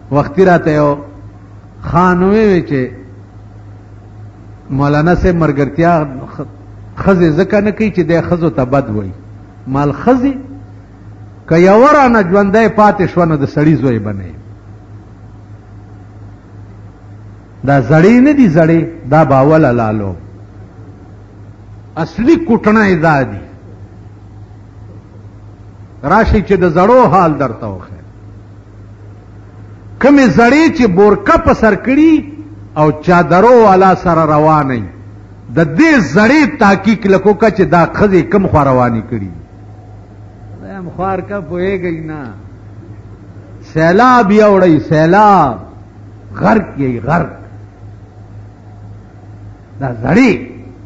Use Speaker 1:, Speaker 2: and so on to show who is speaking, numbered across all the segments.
Speaker 1: وختي راته یو خان وی چې مولانا سے مرګرتیا خزه زکه نه کوي چې د خزو ته بد وای مال خزه که یورانه ژوندې پاتې شو نو د سړی زوی بنئ دا زړی نه دي زړی دا باول لالو اصلي کوټنه دا دي راشي چې د زړو حال درته وخه کمه زړی چې بورکه په سر کړي او چادرو والا سره رواني د دې زړی تحقیق لکو کا چې دا خزه کم خو رواني کړي هم خوار کا پوهیږي نه سیلاب یوړی سیلاب غرق یې غرق دا زړی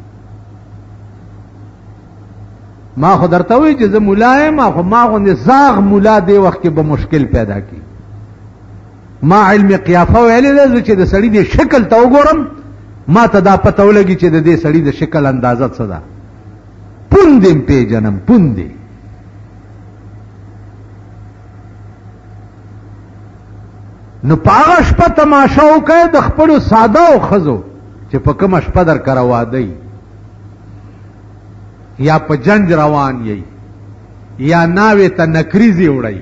Speaker 1: ما خو درته وی چې زه مولا یم خو ما غوندې زاغ مولا دی وخت کې به مشکل پیدا کی ما علم قیافه ویلې ده چې د سړي د شکل ته وګورم ما ته دا پته ولګي چې د دې سړي د شکل اندازه څه ده پوندې پیژنم پوندې نو پاغه شپه تماشا وکړه د خپلو ساده او ښځو چې په کومه شپه در کره واده یا په جنج روان یې یا ناوې ته نکریزې وړئ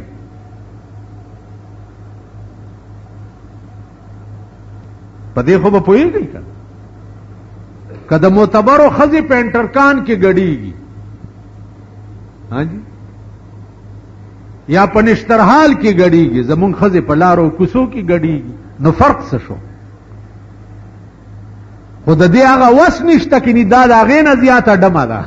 Speaker 1: په دې خو به پوهېږئ که د معتبرو ښځې په انټرکان کې ګډېږي ها جی یا په نشترحال کې ګډېږي زمونږ ښځې په لارو کوڅو کې ګډېږي نو فرق څه شو خو د دې هغه وس نشته کې نه دا د هغې نه زیاته ډمه ده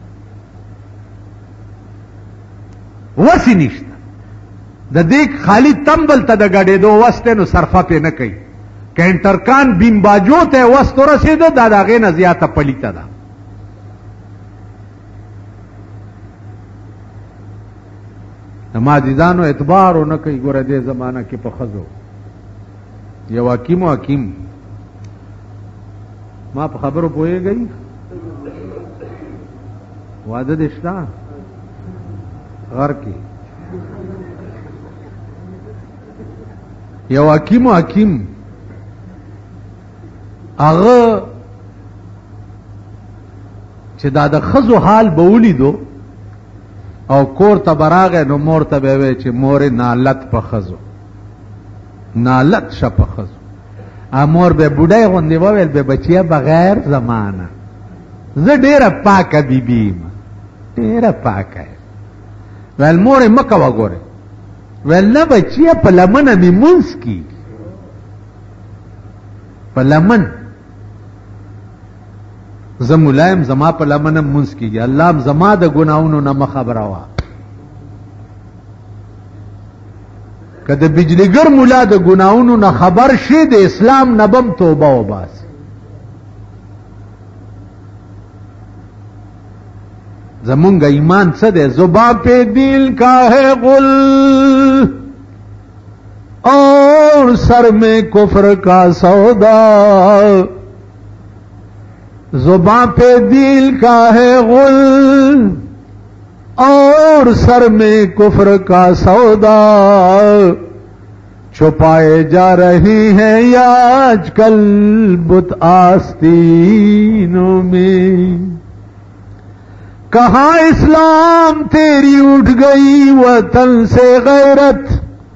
Speaker 1: وس یې نشته د دې خالي تمبل ته د ګډېدو وس دی نو صرفه پې نه کوي که انټرکان بیم باجو ته وس ته ورسېده دا د هغې نه زیاته پلیته ده ماجدانو اعتبار ونه کوي ګوره دې زمانه کې په ښځو یو حکیم و حکیم ما په خبرو پوهېږئ واده دې شته غر کې یو حکیم و حکیم هغه چې دا د ښځو حال به ولیدو او کور ته براغه نو مور ته به وی چې مور نالت په ښځو نالت شه په ښځو مور به بوډۍ غوندې وویل به بچیه بغیر زمانه زه ډېره پاکه بیبي یم ډېره پاکه یم ویل مورې مه کوه ګورې ویل نه بچیه په لمنه مې مونځ کېږي په لمن زه مولا یم زما په لمنه مونځ کېږي الله هم زما د ګناهونو نه مه خبروه که د بجلیګر مولا د ګناهونو نه خبر شي د اسلام نه بم توبه وباسي زمونږ ایمان څه دی زبان پہ دل کا ہے غل اور سر میں کفر کا سودا زبان پہ دل کا ہے غل اور سر میں کفر کا سودا چھپائے جا رہی ہیں یا آج کل بت آستینوں میں کہاں اسلام تیری اٹھ گئی وطن سے غیرت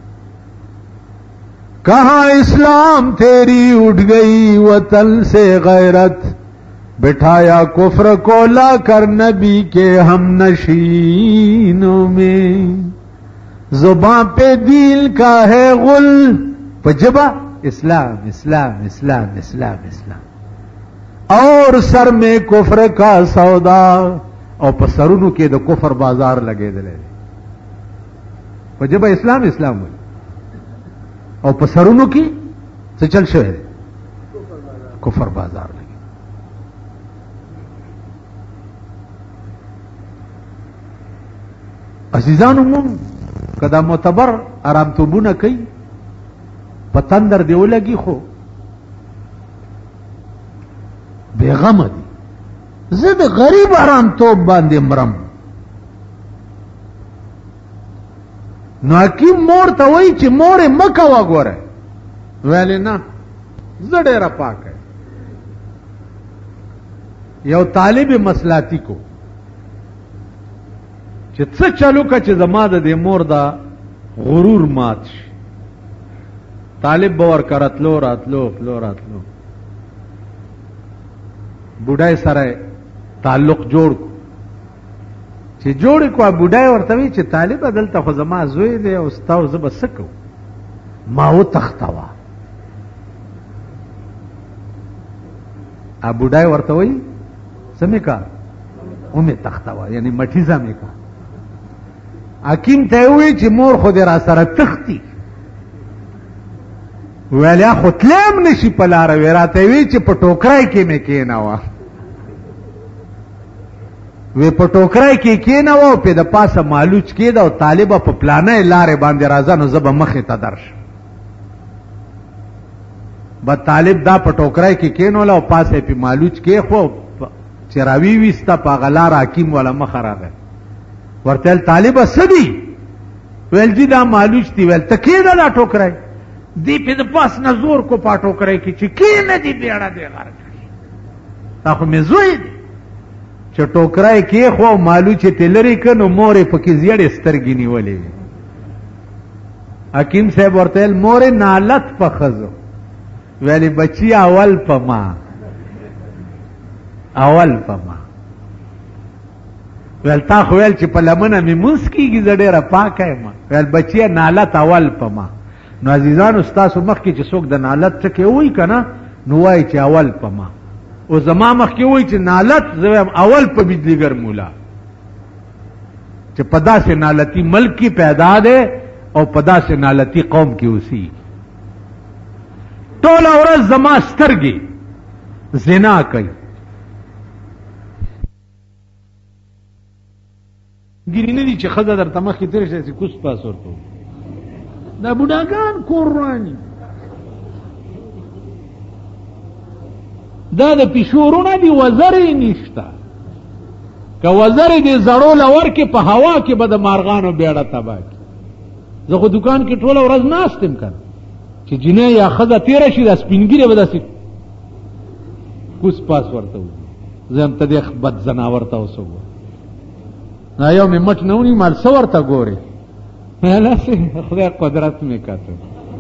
Speaker 1: کہاں اسلام تیری اٹھ گئی وطن سے غیرت بٹھایا کفر کو لا کر نبی کے ہم نشینوں میں زبان پہ دل کا ہے غل پجبا اسلام اسلام اسلام اسلام اسلام اور سر میں کفر کا سودا او په سرونو کې د کفر بازار لګېدلی په ژبه اسلام اسلام وایي او په سرونو کې څه چل شوی دی کفر بازار لګېدلی عزیزانو مونږ که دا معتبر ارامتوبونه کوي په تندر دی ولګي خو بېغمه دي زه د غریب آرام توب باندې مرم نو حکیم مور ته وایي چې مورې مه کوه ګوره ویلی نه زه ډېره پاکه یو طالب مسلاتی کو چې څه چلو که چې زما د دې مور دا غرور مات شي طالب به ورکه راتلو بوډای سره تعلق جوړ کو چې جوړ کو بوډای ورته وی چې طالب دلته خو زما زوی دی او ستا زه به څه کوم ما وتښتوه بوډای ورته وی څه مې کا ومې تښتوه یعنی مټیزه مې کا حکیم ته وی چې مور خو دې را سره تښتي ویلیا خو تلیم نشي په لاره وی راته وی چې په ټوکرای کې مې کېناوه وی په ټوکرای کې کېناوه او په د پاسه مالوچ کېده او طالبه په پلانه لارې باندې راځه نو زه به مخې ته درشم به طالب دا په ټوکرای کې کېنوله او پاسه یې په مالوچ کېښو چې راوي ویسته په هغه لاره حکیم والا مخه راغی ورته ویل طالبه څه دي ویل جي دا مالوچ دي ویل ته کېده دا ټوکرای دی په د پاس نه زور کو په ټوکرای کې چې کېنه دي بیړه دی غرق دا خو مې زوی دی چې ټوکرای کېښو او مالوچ یې لرې کړ نو مور یې پکې زیړې سترګې نیولې وې حکیم صاحب ورته ویل مورې نالت په ښځو ویلې بچي اول په ما ویل تا خو ویل چې په لمنه مې مونځ کېږي زه ډېره پاکه یم ویل بچیه نالت اول په ما نو عزیزانو ستاسو مخکې چې څوک د نالت ټکې ووایي که نه نو وایي چې اول په ما او زما مخکې وایي چې نالت زه وایم اول په بجلیګر مولا چې په داسې نالتي ملک کې پیدا دی او په داسې نالتي قوم کې اوسي ټوله ورځ زما سترګې زنا کوي ګیرې نه دي چې ښځه درته مخکې تېره شي چې کوس پاس ورته دا بوډاګان کور رواني دا د پیشورونه دي وزرې نشته که وزرې دې زړو له ورکې په هوا کې به د مارغانو بیړه تباه کړي زه خو دوکان کې ټوله ورځ ناست یم که نه چې جنۍ یا ښځه تېره شي دا سپینګیرې به داسې کوس پاس ورته وځي زه هم ته دې بد ځناور ته اوس وګوره دا یو مې مټ نه ونی مال څه ورته ګورې هلاسې خدای قدرت مې کاته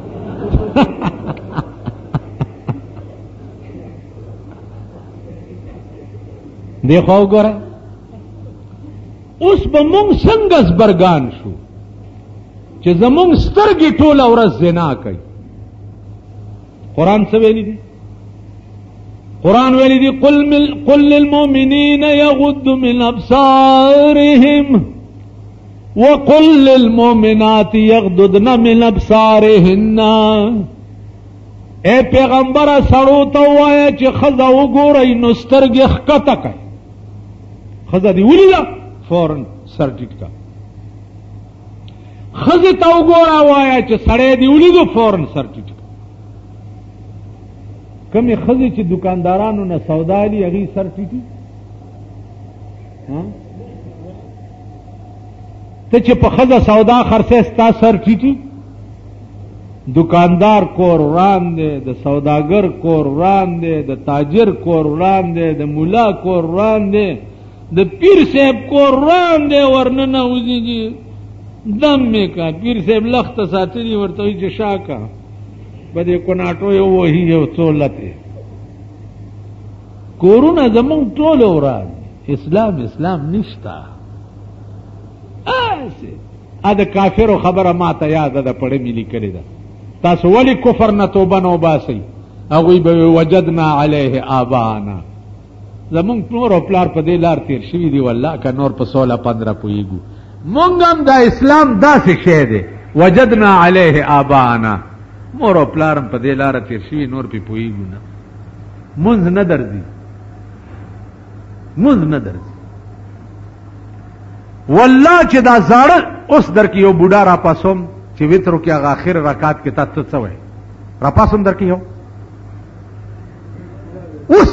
Speaker 1: دې خوا وګوره اوس به مونږ څنګه زبرګان شو چې زمونږ سترګې ټوله ورځ زنا کوي قرآن څه ویلي دي قرآن ویلی دی قل للمؤمنین یغضوا من ابصارهم وقل للمؤمنات یغضضن من ابصارهن اے پیغمبر سړو ته ووایه چې ښځه وګورئ نو سترګې ښکته کړئ ښځه دې ولیده فورن سر ټیټ کړه ښځې ته وګوره وایه چې سړی دې ولیدو فورن سر ټیټ کړه کمی خزی چې دکاندارانو نه سودا لی هغې سر ټیټي ته چې په ښځه سودا خرڅی ستا سر ټیټي دکاندار کور وران دی د سوداګر کور وران دی د تاجر کور وران دی د مولا کور وران دی د پیر صاحب کور وران دی ورننه وځي دم مې کا پیر صاحب لخته ساتلي ورته وایي چې شا کا بدې کوناټو یو وهي یو څو لتې کورونه زمونږ ټول وران اسلام نشته ا د کافرو خبره ما ته یاده ده پړه مې لیکلې ده تاسو ولې کفر نه توبه نه وباسئ هغوی به وجدنا علیه آباءنا زمونږ نور او پلار په دې لار تېر شوي دي والله که نور په 16-15 پوهېږو مونږ هم دا اسلام داسې شی دی وجدنا علیه آباءنا مور او پلارم په دې لاره تېر شوي نور پې پوهېږو نه مونځ نه درځي والله چې دا زاړه اوس در کې یو بوډا را پاسوم چې وترو کې هغه آخر رکعت کې تا ته څه وایي را پاسوم در کې یو اوس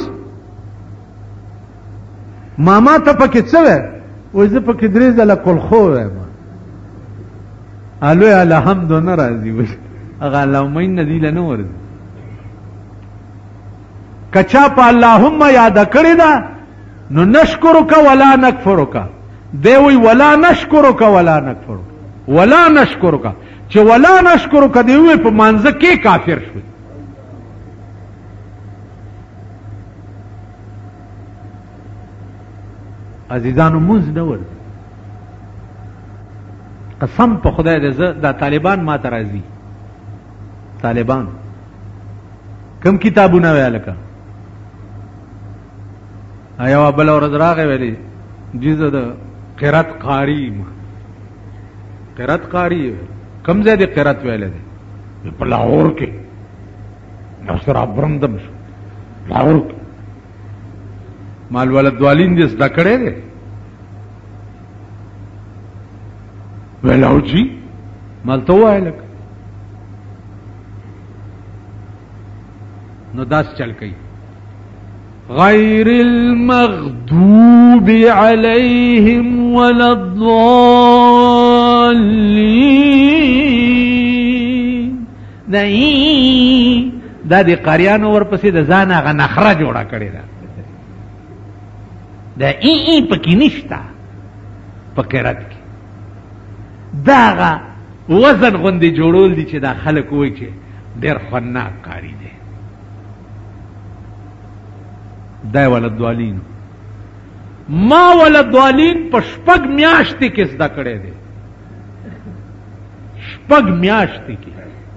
Speaker 1: ماما ته پکې څه وایي وایي زه پکې 3 ځله کلخو وایم الوی الحمد نه راځي هغه اللهم ندی له نور کچا په اللهم یاد کړی دا نو نشکرک ولا نکفرک دی وی ولا نشکرک ولا نکفرک ولا نشکرک چې ولا نشکرک دی وی په مانزه کې کافر شو عزیزانو موږ نه ور قسم په خدای دې دا طالبان ما ته راځي طالبان کم کتابونه ویل کا آیا بل ورځ راغی ویلي جزء د قرات قاری کم ځای د قرات ویل دي په لاهور کې نو سره برمدم شو لاهور مال ولد والین دې زده کړې دي ویلاو جی مال ته وایلک نو داس چل کئی غیر المغضوب علیہم ولا الضالین دا دی قاریانو ورپسې د ځان هغه نخره جوړه کړې ده دا پکې نشته په قرات کې دا هغه وزن غوندې جوړول دي چې دا خلک وایي چې ډېر خناک قاری دی دا ولدوالین ما ولدوالین په شپږ میاشتې کې زده کړی دی شپږ میاشتې کې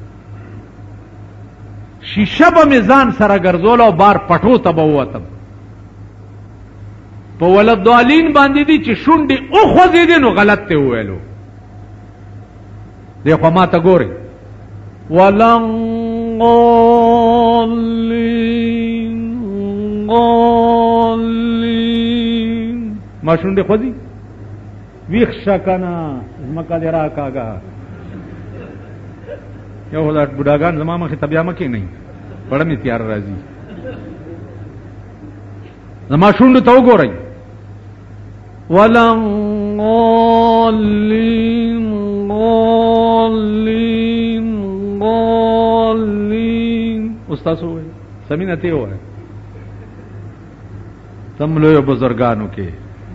Speaker 1: شیشه به مې ځان سره ګرځول او بار پټو ته به ووتم په ولدوالین باندې دي چې شونډې وخوځېدې نو غلط ته وویلو دی خو ما ته ګورې غالین ما شونډې خوځي ویښ شه کنه ځمکه دې راکاږه یو خو دا بوډاګان زما مخې ته بیا مه کښېنئ پړه مې تیار راځي زما شونډو ته وګورئ غالین غالین غالین استاد وویل سمینه ته ووایه تم لویو بزرگانو کې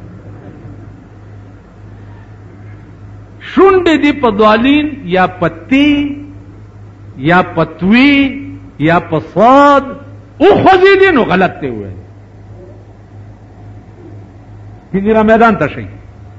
Speaker 1: شونډې دي په دوالین یا پتی یا پتوی یا په صاد وخوځېدې نو غلط ته وویل پنځیرا میدان ته شئ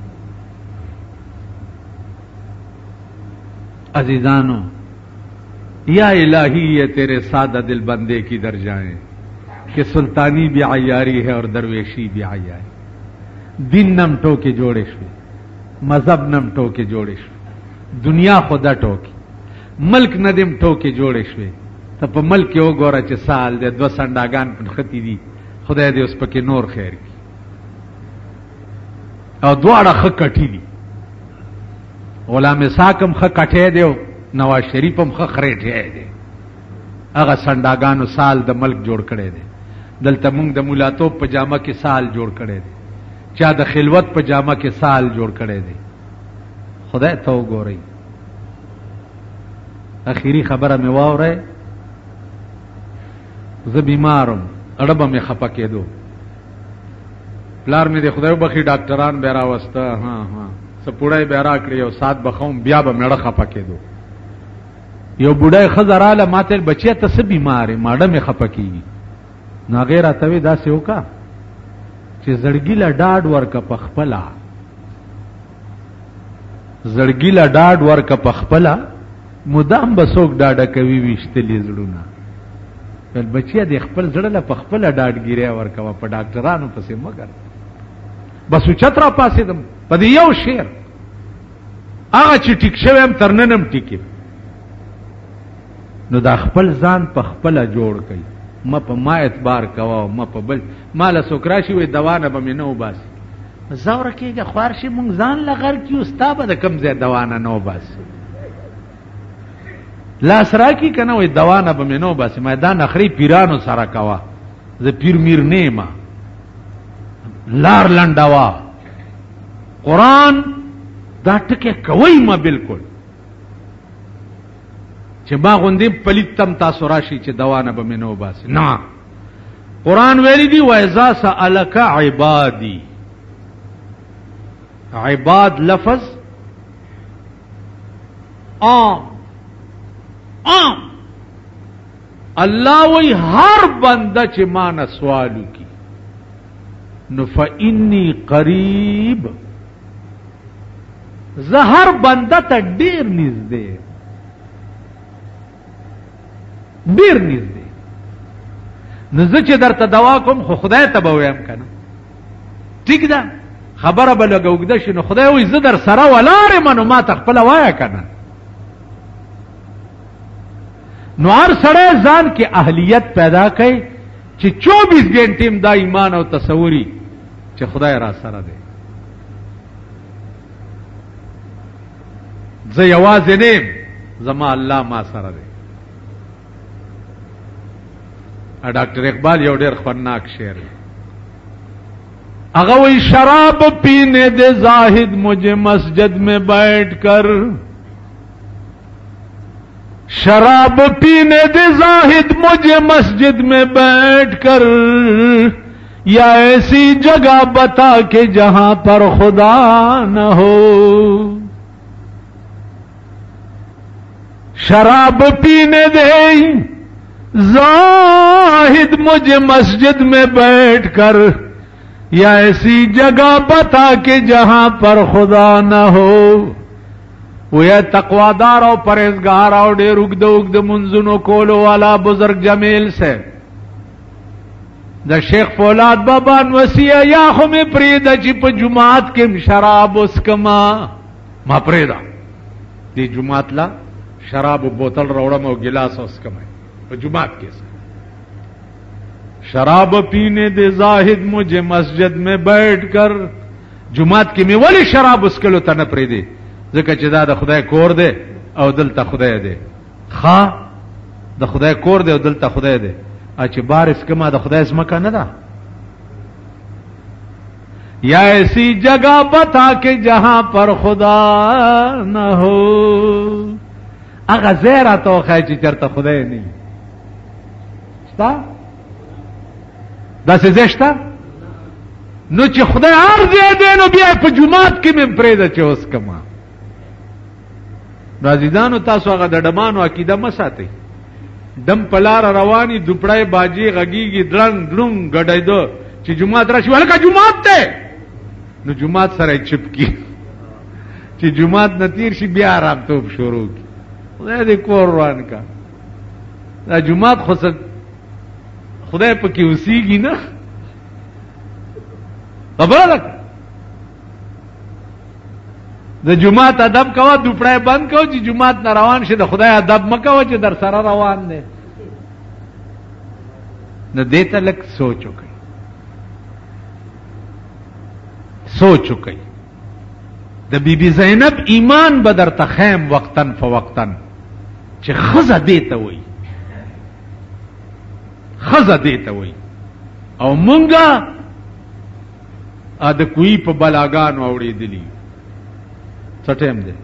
Speaker 1: عزیزانو یا الہی یہ تیرے سادہ دل بندے کی در جائیں کہ سلطانی بھی عیاری ہے اور درویشی بھی عیاری دین نم ٹوکے جوڑے شوے مذہب نم ٹوکے جوڑے شوے دنیا خدا ٹوکی ملک ندم ټوکې جوړې شوې ته په ملک کې وګوره چې سال دی 2 سنډاګان پنښتې دي خدای دې اوس پکې نور خیر کړي او دواړه ښه کټي دي غلام اسحاق هم ښه کټی دی او نواز شریف هم ښه خریټی دی هغه سنډاګانو سال د ملک جوړ کړی دی دلته موږ د مولاتوب په جامه کې سال جوړ کړی دی چا د خلوت په جامه کې سال جوړ کړی دی خدای ته وګورئ اخیری خبره مې واورئ زه بیمارم اړه به مې خفه کېدو پلار مې د خدای وبخي ډاکټران بیا راوسته څه پوړی بیا راکړې یو ساعت به خوم بیا به مې اړه خفه کېدو یو بوډۍ ښځه راله ما ته بچیه ته څه بیمار یې ما اړه مې خفه کېږي نو هغې راته وې داسې وکړه چې زړګي له ډاډ ورکه په خپله زړګي له ډاډ ورکه په خپله مدام به څوک ډاډه کوي ویشتلي زړونه بل بچیه د خپل زړه له په خپله ډاډګیری ورکوه په ډاکټرانو پسې مه ګرځه بس اوچت را پاڅېدم په دې یو شعر هغه چې ټیک شوی یم تر نن هم ټیک یم نو دا خپل ځان په خپله جوړ کوي ما په ما اعتبار کوه ما په بل ما له څوک راشي وایي دوا نه به مې نه وباسي زوره کېږه خوار شي مونږ ځان له غر کړي ستا به د کوم ځای دوا نه نه وباسي لاس راکړي که نه وایي دوا نه به مې نه وباسي ما دا نخرې پیرانو سره کوه زه پیر میر نه یم لار لنډوه قرآن دا ټکې کوئ ما بالکل چې ما غوندې پلیت تم تاسو راشي چې دوانه به مې نو باسي. نه، قرآن ویلی دی وَإِذَا سَأَلَكَ عِبَادِي. عباد لفظ عام اللہ وی ہر بندہ چھ مانا سوالو کی نو فإنی قریب زہر بندہ تا دیر نزدے نزد چھ در تا دوا کم خو خدای تا بویم کنا ٹھیک دا خبره به لګوګده شي نو خدای وي زه در سره ولاړم نو ما تخپل وایا کنه. نو هر سړی ځان کې اهلیت پیدا کړي چې 24 غنټې دا ایمان او تصوري چې خدای را سره دی. زه یوازې نیم، زما الله ما سره دی. ډاکټر اقبال یو ډېر خطرناک شعر دی. اغوی شراب پینے دے زاہد مجھے مسجد میں بیٹھ کر، شراب پینے دے زاہد مجھے مسجد میں بیٹھ کر، یا ایسی جگہ بتا کہ جہاں پر خدا نہ ہو. شراب پینے دے زاہد مجھے مسجد میں بیٹھ کر، یا ایسی جگہ بتا کہ جہاں پر خدا نہ ہو. وہ یا تقوادار اور پرہیزگار اور ډېر اوږده اوږده منځونو کولو والا بزرگ جمیل سے د شیخ فولاد بابا وصیه یا خو مې پرېږده چې په جماعت کې شراب وڅکما. ما پرېږده دې جماعت لا شراب بوتل راوړم او ګلاس وڅکم په جماعت کې. شراب پینے دے زاہد مجھے مسجد میں بیٹھ کر، جماعت کی میں ولی شراب اسکلو تا نپری دے ځکه چې دا د خدای کور دے او دلته خدای دے. خواہ د خدای کور دے او دلته خدای دے، چې بار اسکما د خدای اسمکا نه دا. یا ایسی جگہ بتا کہ جہاں پر خدا نہ ہو. اگا زیرہ تو خواہ چې چرته خدای نہیں شتا دا څه زشته نو چې خدای هر ځای دی نو بیا په جماعت کې مې پرېږده چې اوس کما. نو عزیزانو تاسو هغه د ډمانو عقیده مه ساتئ. ډم په لاره رواني دوپړی باجي غږیږي درنګ درنګ ګډېده چې جماعت راشي هلکه جماعت دی نو جماعت سره یې چپ کی چې جماعت نه تیر شي بیا آرامتوب شروع کی. خدای دې کور روان کا. دا جماعت خو خدای پکې اوسېږي نه خبره ده. د جماعت ادب کوه، دوپړی بند کوه چې جماعت نه روان شي. د خدای ادب مه کوه چې در سره روان دی. نو دې ته لږ سوچ وکړئ. د بی بی زینب ایمان به درته خیم وقتن فوقتن چې ښځه دې ته وایي، خزه دیتا وی. او مونگا د کوئی په بلاګانو اوړې دلی څه ټیم دی.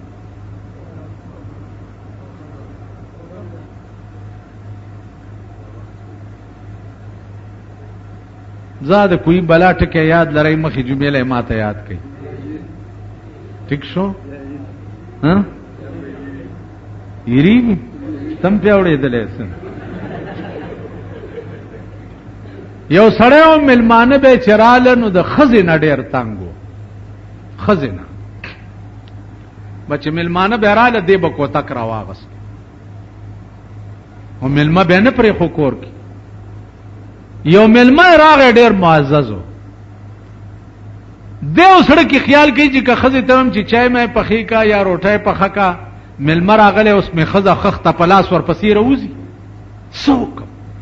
Speaker 1: زاد کوئی بلا ټکه یاد لري مخې جمله ماته یاد کړي. ٹھیک شو ها یری تم په اوړې دلې سن یو سړیو ملمانه به چراله نو د خزینه ډیر تنګو. خزینه بچ ملمانه به رااله دی به کو تک را واغست او ملما به نه پرې خو کور کی. یو ملما راغی ډیر معززو دیو سره کی خیال کوي چې که خزې ترم چې چای مې پخې کا یا روټۍ پخه کا ملما راغله اوس مې خزه خخته پلاس ور پسې روزي سوک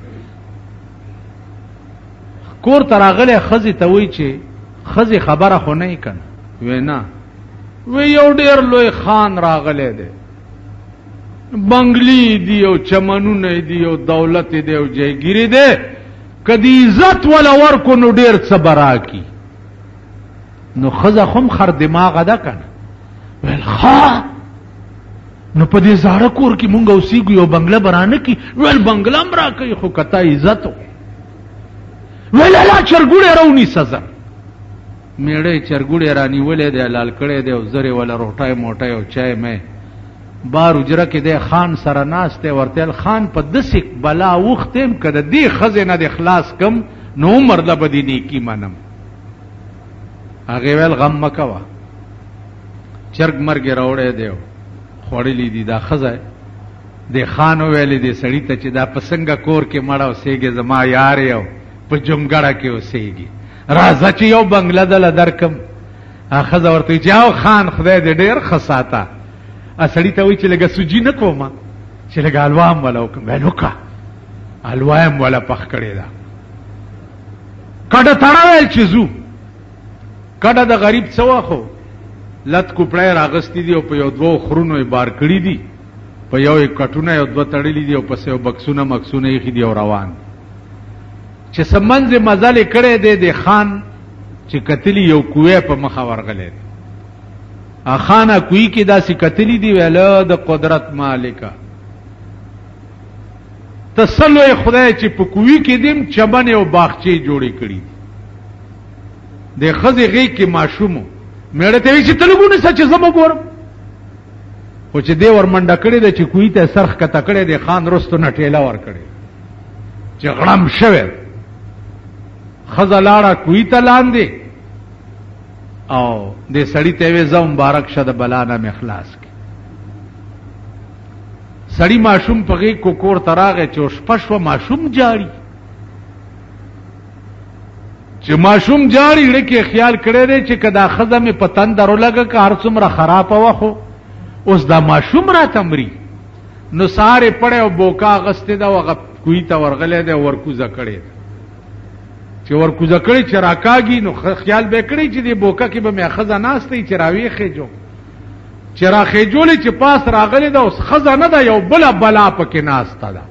Speaker 1: کور تراغله خزی ته وی چې خزی خبره خو نه کن وینا وی یو ډیر لوی خان راغله دی بنگلی دی او چمنونه دی او دولت دی او جایگیری دی کدی عزت ولا ورکو نو ډیر صبر کی نو خزه خم خر دماغ ده کنه ویل خا نو په دې زاړه کور کې مونږ اوسېږو یو بنگله برانه کی ویل بنگله هم راکوي خو کته عزت ویل الله چرګوړی راونی سزا میړی چرګوړی رانیولې دی لال کړی دی او زرې ولا روټای موټای او چای مې بار اجره کې دی خان سره ناست دی ورتل خان په دسې بلا وختم کده دی خزینه د اخلاص کم نو عمر د بدی نیکی منم هغه ویل غم مکوا چرګ مرګ راوړې دی خوړلې دي دا خزه د خان ویلې دی سړی ته چې دا پسنګ کور کې مړ اوسېږي زما یار یو په جمګړه کې اوسېږي راځه چې یو بنگله دل درکم خزه ورته جاو خان خدای دې ډېر خساته سړی ته وی چې لګه سوجي نه کوم چې لګه الوام ولا وکم ویلوکا الوام ولا پخ کړی دا کډه تړاویل چې زو کډه د غریب څو خو لت کوپړای راغستی دی او په یو دوه خرونو بار کړی دی په یو کټونه یو دوه تړلی دی او په یو بکسونه مکسونه یې خدي او روان چې سمنځ مزل کړي دی د خان چې کتلی یو کوې په مخه ورغلې خانه کوی کې داسې کتلی دی ویله د قدرت مالکا تسلوی خدای چې په کوی کې دیم چمن او باغچې جوړې کړي د خزې غي کې ماشومو مېړه ته وی چې تلګونه سچ زما ګورم خو چې دی ور منډه کړي د چې کوی ته سرخ کته کړي د خان رستو نټېلا ور کړي چې غړم شوه خزه لاړه کوی ته لاندې او دې سړی ته وې زو مبارک شه د بلا نه اخلاص کی سړی ماشوم پغې کو کور تراغه چې شپشو ماشوم جاری چې ماشوم جاری لکه خیال کړی دی چې کدا خزه می پتن درو لګه که هر څومره خراب واخو اوس دا ماشوم را تمری نو ساره پړې او بوکا غسته دا وغه کوی ته ورغلې دی ورکوزه کړی چې ورکوزه کړی چې راکاږي نو خیال به کړی چې دی بوکا کې به مې خزه ناشته چې راوي خېجو چې را خېجولې چې پاس راغلې دا اوس خزه نه دا یو بلا پکې ناشته ده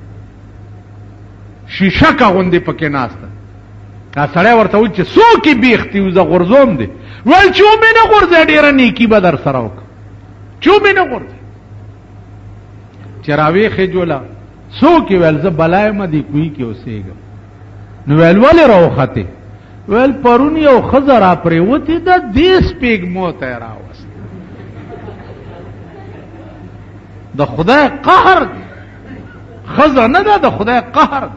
Speaker 1: شیشه کا غوندې پکې ناشته دا سړی ورته و چې څوک بیختي وزه غرزوم دی ول چې مې نه غرزه ډیره نیکی به در سره وکړه چې مې نه غرزه چې راوي خېجولا څوک ویل زه بلای مدي کوی کې اوسېږم نو ویل ولې راوخته ویل پرونی او خزر اپرې وتی دا دیس پیګ موت راوست د خدای قهر خزر نه ده د خدای قهر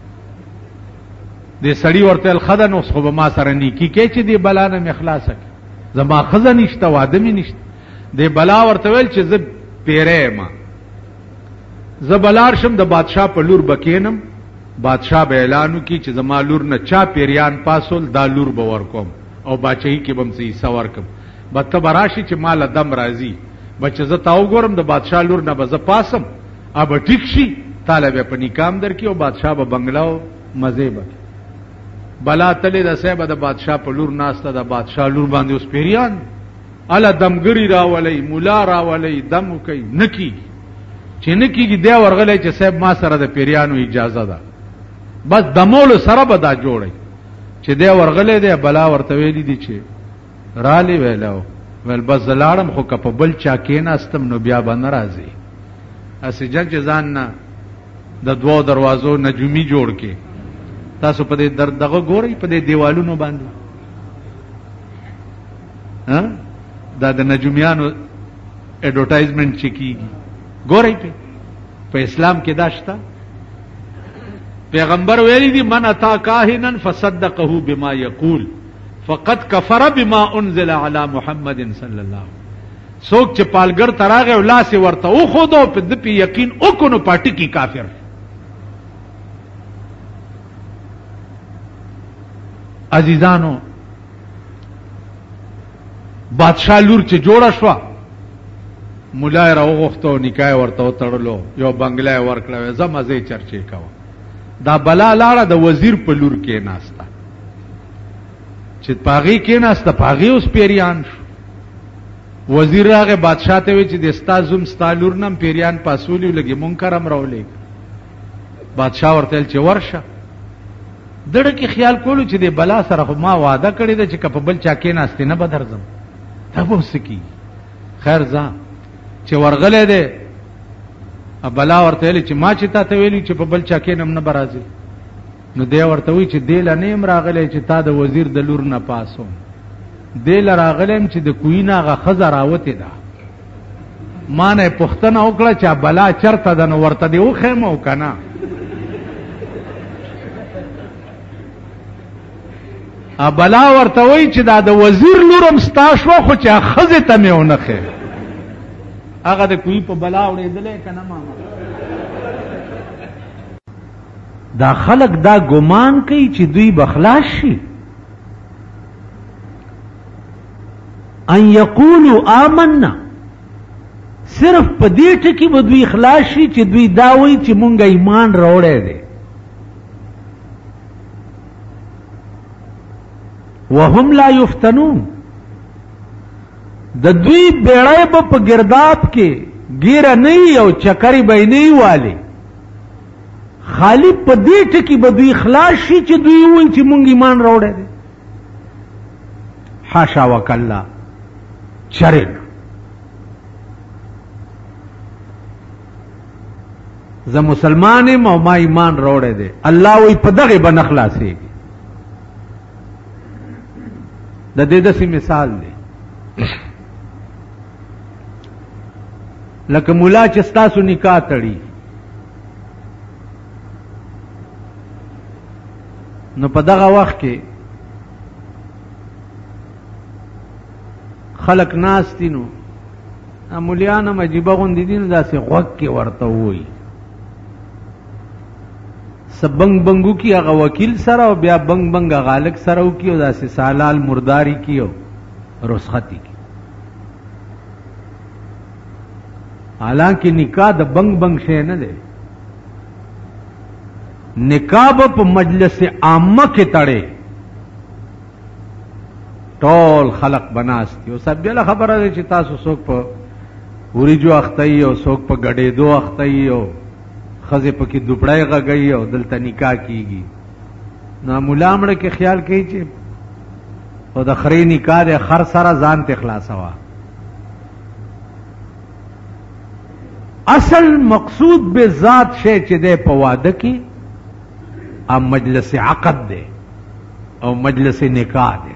Speaker 1: دې سړی ورته خدای نو خو ما سره نیکی کې چې دې بلا نه اخلاص کی زما خزر نشته واده می نشته دې بلا ورته ویل چې زه پیره ما زه بلار شم د بادشاہ په لور بکینم بادشاہ به اعلانو کی چې زما لور نه چا پیریان پاسول دا لور به ورکوم او باچهی کې بم سي سوار کوم بته براشي چې مال دم راضي بچ زه تاو ګورم د بادشاہ لور نه به ز پاسم اب ټیک شي طالب په نکام در کې او بادشاہ به بنگلاو مزه به بلا تله د صاحب د بادشاہ په لور ناسته د بادشاہ لور باندې اوس پیریان الا دمګری راولي مولا راولي دم کوي نکی چې نکیږي دی ورغلې چې صاحب ما سره د پیریانو اجازه ده بس دمول سره به دا جوړي چې دی ورغلې دی بلا ورته ویلي دي چې رالی ویلو ول بس زلاړم خو کپ بل چا کېنا استم نو بیا به ناراضي اسی جن چې ځان نه د دوو دروازو نجومی جوړ کې تاسو په دې دغه ګورئ په دې دیوالونو باندې ها دا د نجومیانو اډورټایزمنت چې کیږي ګورئ په اسلام کې داشتا پیغمبر ویلی دی من اتا کاهنا فصدقه بما یقول فقد کفر بما انزل علی محمد صلی الله سوک چې پالګر تراغه ولاس ورته او خودو په د پی یقین او کو نو پټی کی کافر عزیزانو بادشاہ لور چې جوړه شو مولای راوغختو نکای ورته تړلو یو بنگلای ورکړو زمازه چرچې کاوه دا بلا لاړه د وزیر په لور کې ناستا چې پاغي کې ناستا پاغي اوس پیریان شو وزیر راغه بادشاہ ته وی چې د استازم ستالور نم پیریان پاسولی لګي منکرم راولې بادشاہ ورته چې ورشه دړه کې خیال کولو چې د بلا سره ما وعده کړی دی چې کپ بل چا کې ناستې نه بدرځم تاسو سکی خیر ځه چې ورغله ده بلا ورته ویل چې ما چې تا ته ویلی چې په بل چا کې نم نه برازي نو دی ورته وی چې دی لنیم راغلی چې تا د وزیر د لور نه پاسو دی لراغلم چې د کوینه غ خزر راوته ده ما نه پښتنه وکړه چې بلا چرته ده نو ورته دی وخم او کنه بلا ورته وی چې دا د وزیر لورم ستاشو خو چې خزه ته مې ونخه هغه د کوی په بلا وړېدلې کنه ماما دا خلق دا ګمان کوي چې دوی بخلاص شي ان یقولوا آمنا صرف په دې ټکی به دوی خلاص شي چې دوی دا وایي چې مونږ ایمان راوړی دی وهم لا یفتنون د دوی بیړۍ به په گرداب کې ګیره نه او چکرې به نه والی خالی په دې ټکی به دوی خلاص شي چې دوی وایي چې مونږ ایمان راوړی دی حاشا وکلا چرګ زه مسلمان یم او ما ایمان راوړی دی الله وایي په دغه به نه خلاصېږي د دې داسې مثال دی لکه مولا چې ستاسو نکاح تړي نو په دغه وخت کې خلق ناس دي نو مولیان هم عجیبه غوندې دي نو داسې غوږ کې ورته وایي سبنګ بنګو کی هغه وکیل سره او بیا بنګ بنګ غالک سره وکي او داسې سالال مرداری کیو رسختی کی حالانکه نکاح د بنګ بنګ شی نه دی نکاح په مجلس عامه کې تړي ټول خلق بناستی او سب بل خبره ده چې تاسو څوک په وریجو اختای او څوک په غډېدو اختای او خزه پکې دوپړای غږی او دلته نکاح کیږي نو مولا مړه کې خیال کوي چې او د خري نکاح د خر سره ځان ته خلاصوا اصل مقصود به ذات شی چې ده په واده کې ام مجلس عقد ده او مجلس نکاح ده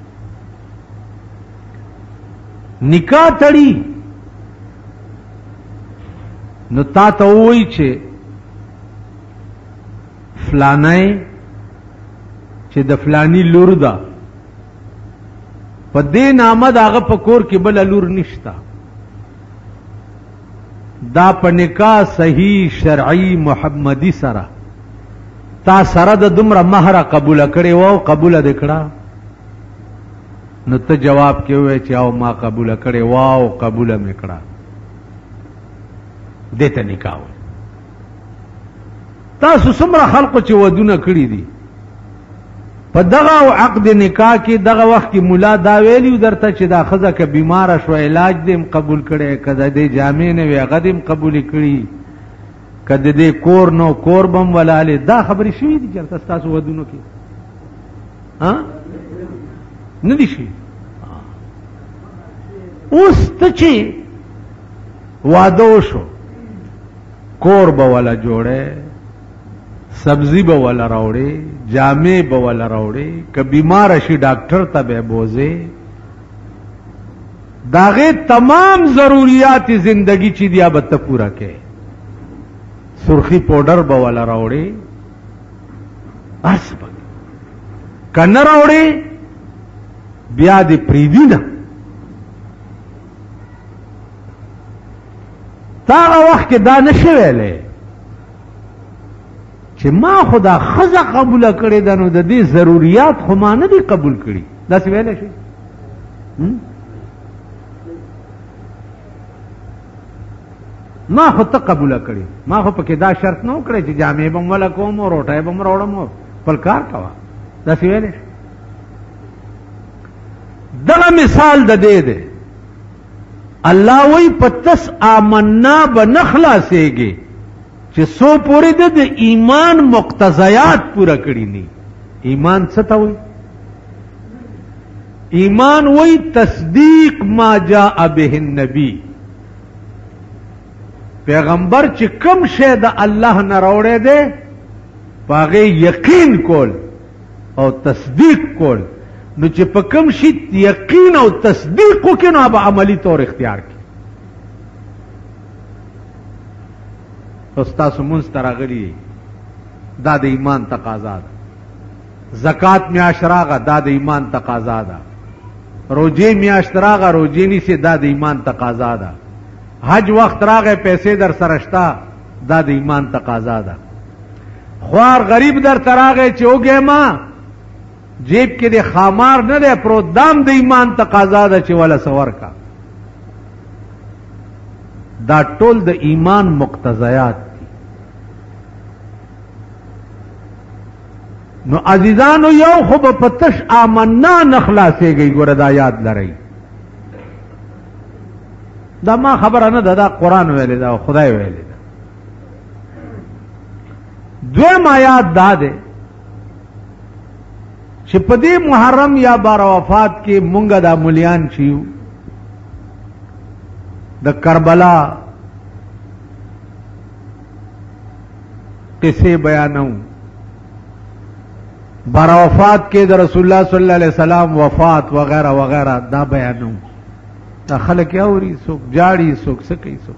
Speaker 1: نکاح تړي نو تا ته وایي چې فلانه چې د فلانی لور ده په دې نامه داغه په کور کې بل لور نشتا دا په نکاح صحیح شرعي محمدي سره تا سره د دومره مہر قبول کړي وو قبول دکړه نو ته جواب کې وای چې او ما قبول کړي واو قبول میکړه دته نکاح تاسو څومره خلکو چې ودونه کړی دي په دغه عقد نکاح کې دغه وخت کې مولا دا ویلی درته چې دا خزه کې بیمار شو علاج دیم قبول کړي کده دې جامې نه وي غدیم قبول کړي کده دې کور نو کور بم ولاله دا خبرې شوې دي چې تاسو ودونه کې ها نه دي شي اوس ته چې واده شو کور به ولا جوړه سبزی به ولا راوړي جامې به ولا راوړي که بیمار شي ډاکټر ته به بوزي داغه تمام ضرورت زندگی چې دی به ته پورا کې سرخی پاوډر به ولا راوړي اس کنه راوړي بیا دې پریدي نه تا وخت کې دا نشویلې چې ما خدا خزه قبول کړي دا نو د دې ضرورت خو ما نه دي قبول کړي دا څه ویل شي ما خو ته قبول کړي ما خو پکې دا شرط نه وکړي چې جامې بم ولا کوم او روټه بم راوړم په کار کوا دا څه ویل شي دا مثال د دې ده الله وی پتس آمنا بنخلاصيږي چې سو پوری د ایمان مقتضیات پورا کړی ني ایمان څه ته وي ایمان وی تصدیق ما جاء به النبی پیغمبر چې کوم شی د الله نه راوړی دی پاغه یقین کول او تصدیق کول نو چې په کوم شي یقین او تصدیق وکړي نو به عملی طور اختیار کړي استاد مونږ ترغلی دا د ایمان تقاضا ده زکات میاشت راغه دا د ایمان تقاضا ده روزه میاشت راغه روزه نیسه دا د ایمان تقاضا ده حج وخت راغه پیسې در سره شتا دا د ایمان تقاضا ده خوار غریب در تراغه چې اوګه ما جیب کې د خامار نه ده پرو دام د ایمان تقاضا ده چې ولا سور کا دا ټول د ایمان مقتضیات دي نو عزیزانو یو خو په پتش آمنا نخلاصيږي ګوره دا یاد لرئ دا ما خبره نه ده دا قرآن ویلی دا خدای ویلی دا دویم آیات دا ده چې په دې محرم یا بار وفات کې مونږه دا مليان شیو د کربلا قصې بیانو بار وفات کې د رسول الله صلی الله علیه وسلم وفات وغیرہ وغیرہ دا بیانو دا خلک اوري څوک جاړي څوک سکی څوک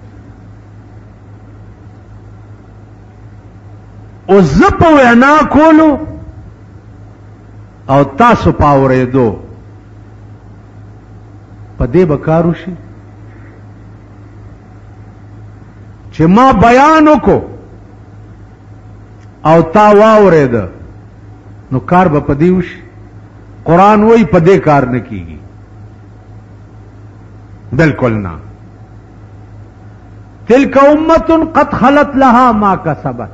Speaker 1: او زپ وینا کولو او تاسو پاورې دو په دې بکارو شي چې ما بیان وکړو او تا واورې ده نو کار به په دې وشي قرآن وایي په دې کار نه کیږي بالکل نہ تلک امت قد خلت لها ما کسبت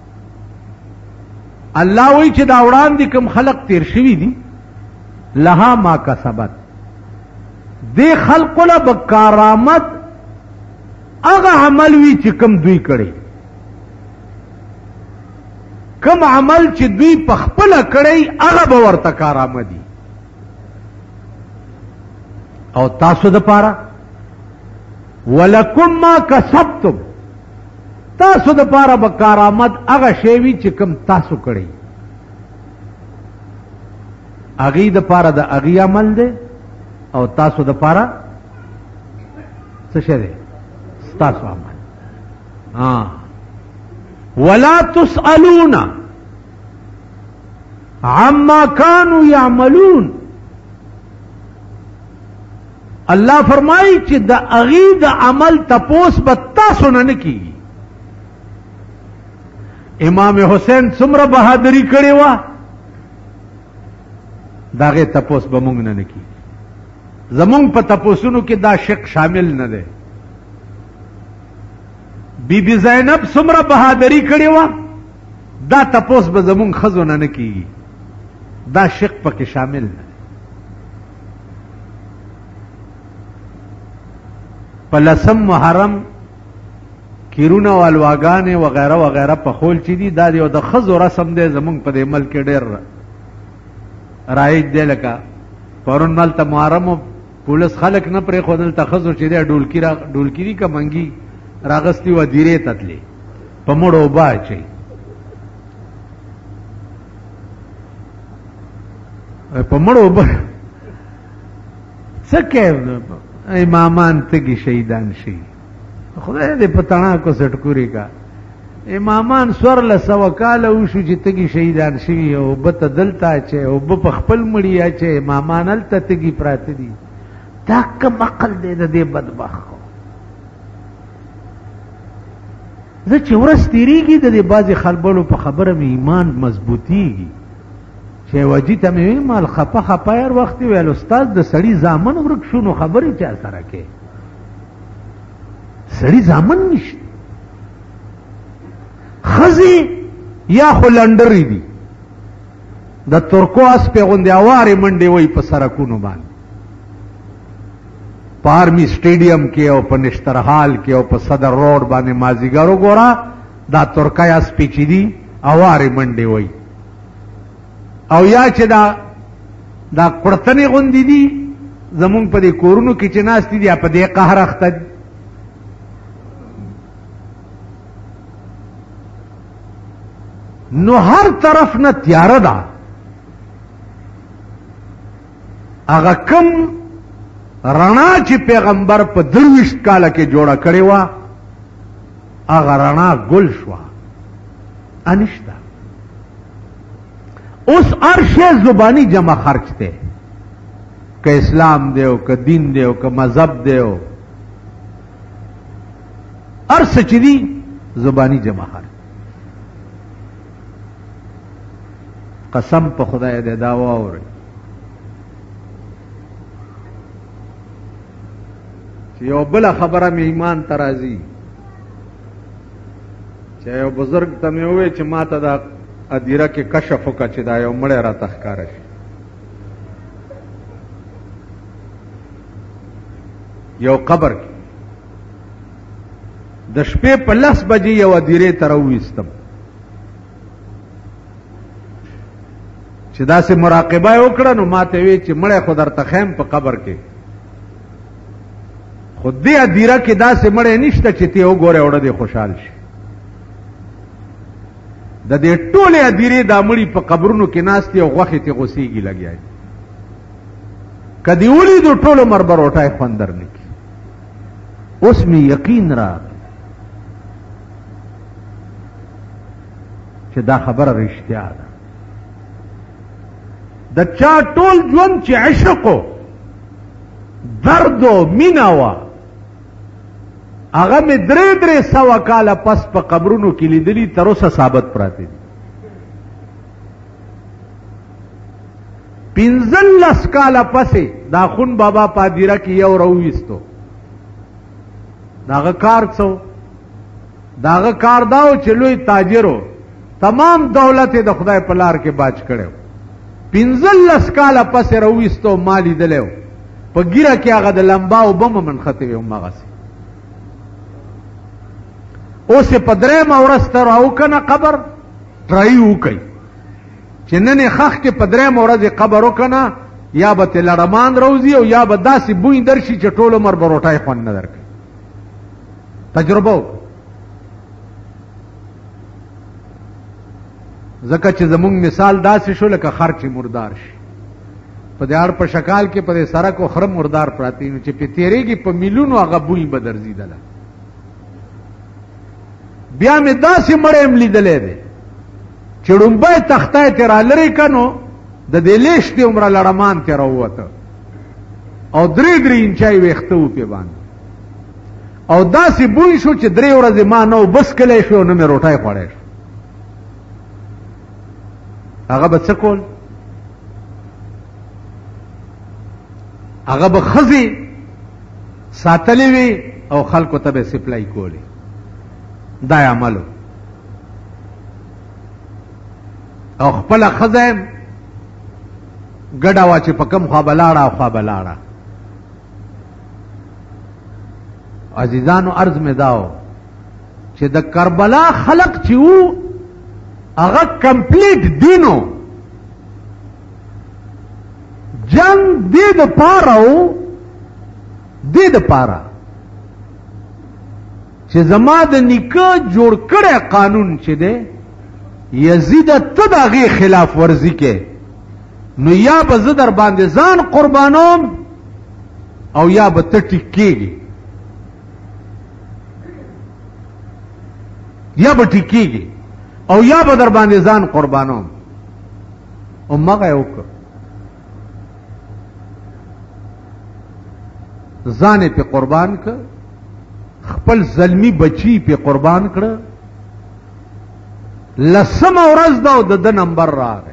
Speaker 1: الله وی چې دا وړاندې کوم خلق تیر شوی دي لها ما کسبت دې خلق له بکارامت هغه عمل وی چې کوم دوی کړي کوم عمل چې دوی په خپل کړي هغه به ورته کارآمدي او تاسو د پاره ولکم ما کسبتم تاسو د پاره به کارآمد هغه شی وي چې کوم تاسو کړی هغې د پاره د هغې عمل دی او تاسو د پاره څه شی دی ستاسو عمل ولا تسألون عما كانوا يعملون الله فرمایي چې د هغې د عمل تپوس به تاسو نه کیږي امام حسین څومره بهادری کړې وه د هغې تپوس به مونږ نه کیږي زمونږ په تپوسونو کې دا شک شامل نه دی بی بی زینب څومره بهادری کړې وه دا تپوس به زمونږ ښځو نه کیږي دا شک پکې شامل نه پلسم محرم کیرونه والواګانې وغیرہ وغیرہ په خول چې دي دا یو د ښځو رسم دی زمونږ په دې ملک کې ډېر رایج دی لکه پرون ملته محرم پولیس خلک نه پرېښودل ته ښځو چې دی ډولکي دي که منګي راغستي وه دیرې ته تلې په مړو اوبه اچوي په مړو اوبه څه کوي امامان تگی شهیدان شي خدای دې په تڼاکو سټکوري کا امامان سورله سوه کاله وشو چې تگی شهیدان شوي او اوبه ته دلته اچوي اوبه په خپل مړي اچوي امامان هلته تگي پراته دي دا کوم عقل دی د دې بدبخت زه چې ورځ تېرېږي د دې بعضې خلبلو په خبره مې ایمان مضبوطېږي چې وجي ته مې ویل مال خپه خپه هر وخت ویل استاد د سړي زامن ورک شو نو خبرې چا سره کې سړي زامن نشته ښځې یا خو لنډرې دي د ترکو اسپې غوندې اوارې منډې وایي په سرکونو باندې په آرمي سټیډیم کې او په نشترحال کې او په صدر روډ باندې مازدیګر وګوره دا ترکای اسپې چې دي اوارې منډې وایي او یا چې دا قرطنې غوندې دي زمونږ په دې کورونو کې چې ناستې دي په دې قهر اخته دي نو هر طرف نه تیاره ده. هغه کم رڼا چې پیغمبر په 23 کاله کې جوړه کړې وه هغه رڼا ګل شوه، انشته. اوس هر شی زبانی جمع خرچ دی، که اسلام دی او که دین دی او که مذهب دی او هر څه چې دي زبانی جمع خرچ. قسم په خدای دې دا واورئ چې یو بله خبره مې ایمان ته راځي چې یو بزرګ ته مې وویل چې ما ته دا ادیره کې کشف وکړه چې دا یو مړی راته ښکاره شي. یو قبر کې د شپې په 10 بجې یو ادیرې ته راوویستم چې داسې مراقبه یې وکړه. نو ما ته وی چې مړی خو درته خیم په قبر کې، خو دې ادیره کې داسې مړی نشته چې ته وګورې وړه دې خوشحال شي. د دې ټولې ادیرې دا مړي په قبرونو کې ناست دي او غوښې ته غوسېږي لګیا دي. که دې ولیدو ټول عمر به روټۍ خوند درنه کړي. اوس مې یقین راغی چې دا خبره رښتیا ده. د چا ټول ژوند چې عشق و درد و مینه وه هغه مې 300 کاله پس په قبرونو کې لیدلي، تر اوسه ثابت پراته دي. 15 کاله پسې دا خون بابا پادیره کې یو راوویستو. داغه کار څو؟ داغه کار داو چې لوی تاجرو تمام دولت د خدای په لار کې باج کړو. 15 کاله پسې راوویستو، ما لیدلی و په ګیره کې هغه د لمباو بمه منختې وې همغسې. اوس یې په 3مه ورځ ته راوکنه قبر ټرایي وکئ چې نن یې خښ کې په 3مه ورځ یې قبر وکنه، یا به ترې لړمان روځي او یا به داسې بوی درشي چې ټول عمر به روټۍ خوند نه درکوي. تجربه وکړه. ځکه چې زمونږ مثال داسې شو لکه خر چې مردار شي. په دې اړ په شکال کې په دې سړک او خره مردار پراتی نو چې په تیریږي په میلیونو هغه بوی به درځېدله. بیا مې داسې مړی هم لیدلی دی چې ړومبی تختی ترې رالرې که نو د دې لیشتې عمره لړمان ترې راووته او 3 انچای ویښته و پې باندې او داسې بوی شو چې 3 ورځې ما نه و بس کلی شو او نه مې روټۍ خوړی شو. هغه به څه کول؟ هغه به ښځې ساتلې وي او خلکو ته به سپلای کولی. دا عملو او خپله ښځه یې ګډه وه چې په کوم خوا به لاړه او خوا به لاړه. عزیزانو عرض مې دا و چې د کربلا خلق چې وو هغه کمپلیټ دینو جنگ دې د پاره و، دې د پاره چې زما د نیکه جوړ کړی قانون چې دی یزید ته د هغې خلاف ورزي کې نو یا به زه در باندې ځان قربانوم او یا به ته ټیک کېږي، یا به ټیک کېږي او یا به در باندې ځان قربانوم. او مغه یې وکړ، ځان یې پې قربان کړ، خپل زلمی بچی پې قربان کړه. 10مه ورځ ده او د ده نمبر راغی،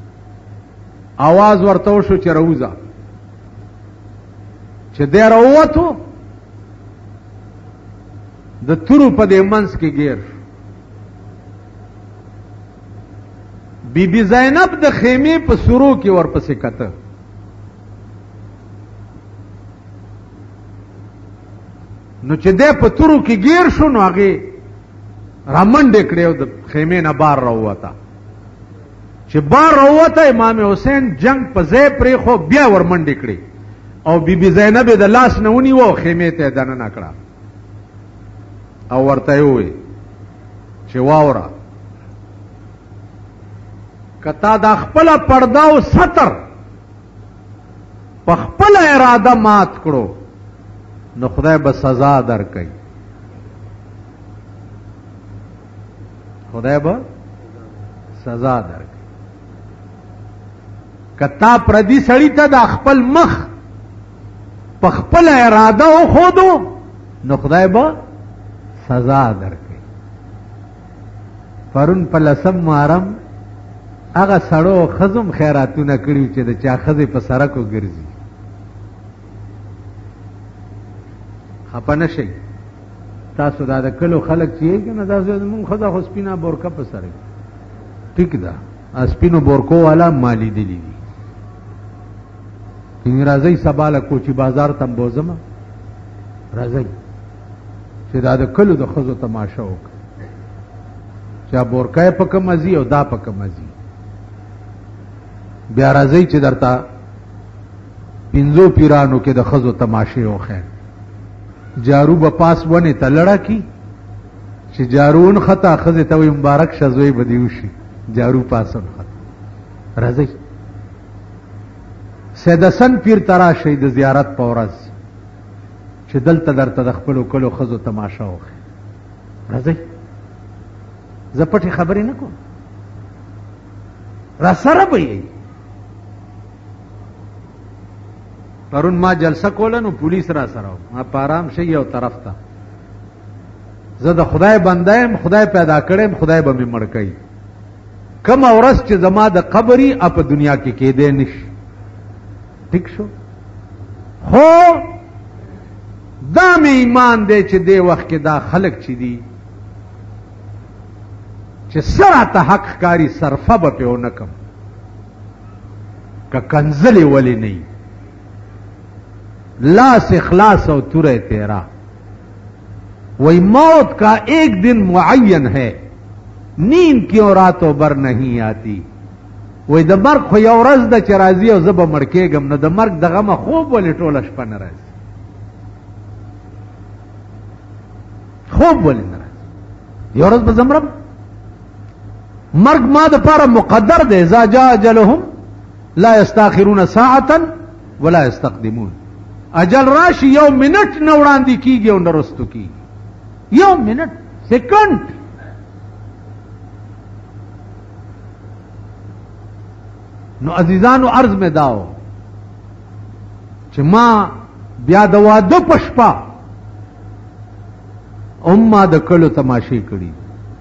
Speaker 1: آواز ورته وشو چې راوځه. چې دی راووتو د تورو په دې منځ کې ګیر شو. بی بی زینب د خیمې په سورو کې ورپسې کته. نو چې دی په تورو کې ګیر شو نو هغې رامنډې کړې او د خیمې نه بار راووته. چې بار راووته امام حسین جنگ په ځای پرېښو، بیا ورمنډې کړې او بی بی زینب یې د لاس نه ونیوه او خیمې ته یې دننه کړه او ورته یې وویل چې واوره کتا دا خپل پرده او ستر په خپل اراده مات کړو نو خدای به سزا درکړي. خدای به سزا درکړي. کتا پردي سړی ته د خپل مخ په خپل اراده او خودو نو خدای به سزا درکړي. پرون په لسم محرم هغه سړو خزم خیراتونه کړي چې د چا خزې په سرکو ګرځي. خپه نشئ تاسو دا د کلو خلک چې یې کنه دا زمونږ خدا خو سپینا بورکه په سره ټیک ده سپینو بورکو والا مالی دي ان راځي سباله کوچی بازار تم بوزم راځي چې دا د کلو د خزو تماشا وکړي چا بورکه په کوم ازي او دا په کوم ازي بیا راځي چې درته پینځو پیرانو کې د خزو تماشې وخه جارو به پاس ونه تلړه کی چې جارون خطا خزه ته مبارک شزوی بدیوشي جارو پاسن خطا راځي سید حسن پیر ترا شهید زیارت پورز چې دلته درته د خپل کلو خزو تماشا وخه راځي زپټي خبرې نه کوم را سره به پرون ما جلسه کوله نو پولیس را سره ما پارام شي یو طرف ته زه د خدای بندایم خدای پیدا کړم خدای به مې مړ کوي کوم اورس چې زما د قبري اپ دنیا کې کېدې نشي ٹھیک شو خو دا مې ایمان دی چې دی وخت کې دا خلق چي دي چې سره ته حق کاری صرفه به پیو نکم که کنزلی ولی نہیں لاس اخلاص اور ترے تیرا وہی موت کا ایک دن معین ہے نیند کیوں راتوں بر نہیں آتی وہی د مرگ خو یو ورځ د چرازی او زب مړکېږم نو د مرگ دغه ما خوب ولې ټوله شپه نه راځي خوب ولې نه راځي یو ورځ به زمرم مرگ ما د پاره مقدر دی اذا جاء اجلهم لا يستاخرون ساعه ولا يستقدمون اجل راشي یو منټ نه وړاندې کیږي او نرستو کیږي یو منټ سکند نو عزیزانو عرض میں داو چې ما بیا د واده پشپا امه د کلو تماشې کړي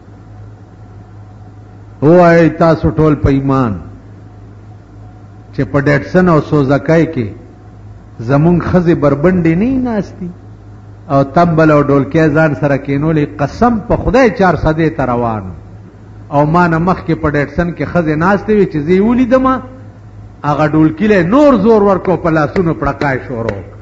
Speaker 1: وای تاسو ټول په ایمان چې په ډیټسن او سوزکای کې زمون خزه بربندې نه ناشتي او تمبل او ډولکې ځان سره کینولې قسم په خدای 400 ته روان او ما نه مخ کې په ډیټسن کې خزه ناشته وي چې زی ولیدم هغه ډولکې له نور زور ورکو په لاسونو پړکای شروع